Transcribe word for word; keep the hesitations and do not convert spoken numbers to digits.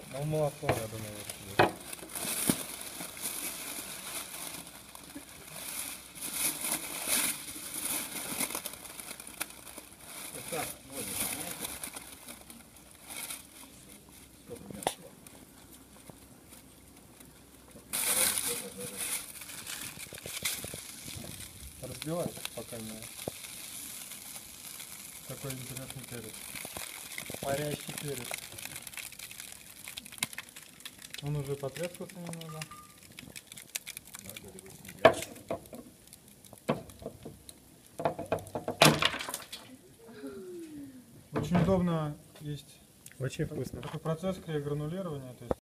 Ну, молоко, я думаю, вот. Вот так, вот, знаете? Сколько мяса? Разбивай, пока не... Такой интересный перец. Парящий перец. Он уже потрескался немного. Очень удобно есть. Очень вкусно. Такой процесс криогранулирования, то есть